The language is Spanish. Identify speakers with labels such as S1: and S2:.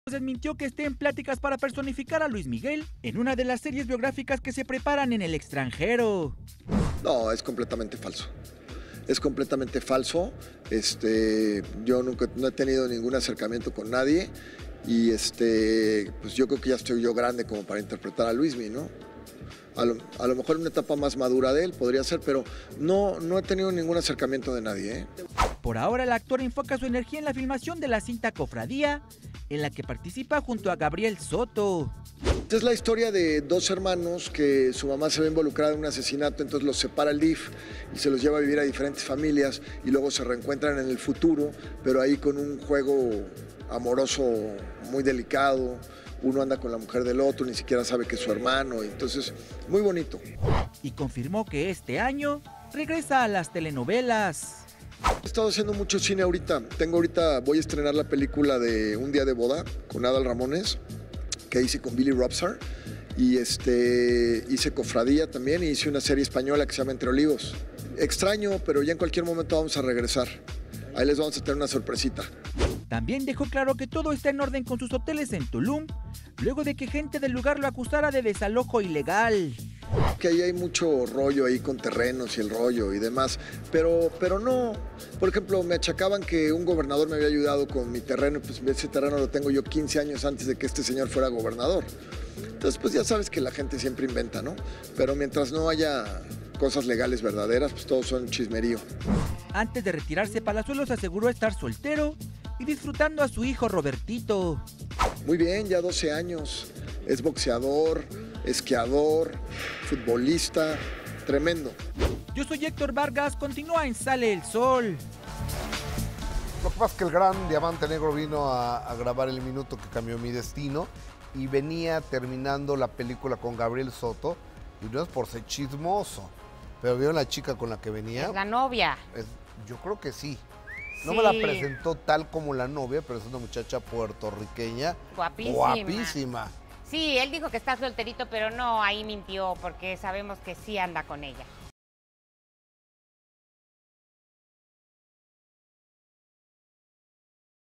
S1: Desmintió que esté en pláticas para personificar a Luis Miguel en una de las series biográficas que se preparan en el extranjero.
S2: No, es completamente falso. Es completamente falso. Yo nunca no he tenido ningún acercamiento con nadie y pues yo creo que ya estoy yo grande como para interpretar a Luismi, ¿no? A lo mejor una etapa más madura de él podría ser, pero no he tenido ningún acercamiento de nadie, ¿eh?
S1: Por ahora el actor enfoca su energía en la filmación de la cinta Cofradía, en la que participa junto a Gabriel Soto.
S2: Es la historia de dos hermanos que su mamá se ve involucrada en un asesinato, entonces los separa el DIF y se los lleva a vivir a diferentes familias y luego se reencuentran en el futuro, pero ahí con un juego amoroso muy delicado. Uno anda con la mujer del otro, ni siquiera sabe que es su hermano, entonces muy bonito.
S1: Y confirmó que este año regresa a las telenovelas.
S2: He estado haciendo mucho cine ahorita. Voy a estrenar la película de Un día de boda con Adal Ramones, que hice con Billy Robsar. Y hice Cofradía también y hice una serie española que se llama Entre Olivos. Extraño, pero ya en cualquier momento vamos a regresar. Ahí les vamos a tener una sorpresita.
S1: También dejó claro que todo está en orden con sus hoteles en Tulum, luego de que gente del lugar lo acusara de desalojo ilegal.
S2: Que ahí hay mucho rollo ahí con terrenos y el rollo y demás, pero no. Por ejemplo, me achacaban que un gobernador me había ayudado con mi terreno, pues ese terreno lo tengo yo 15 años antes de que este señor fuera gobernador. Entonces, pues ya sabes que la gente siempre inventa, ¿no? Pero mientras no haya cosas legales verdaderas, pues todos son chismerío.
S1: Antes de retirarse, Palazuelos aseguró estar soltero y disfrutando a su hijo Robertito.
S2: Muy bien, ya 12 años. Es boxeador, esquiador, futbolista, tremendo.
S1: Yo soy Héctor Vargas, continúa en Sale el Sol.
S3: Lo que pasa es que el gran Diamante Negro vino a grabar El Minuto que Cambió Mi Destino y venía terminando la película con Gabriel Soto, y no es por ser chismoso, pero ¿vieron la chica con la que venía?
S4: Es la novia.
S3: Yo creo que sí. No
S4: Sí.
S3: me la presentó tal como la novia, pero es una muchacha puertorriqueña.
S4: Guapísima.
S3: Guapísima.
S4: Sí, él dijo que está solterito, pero no, ahí mintió, porque sabemos que sí anda con ella.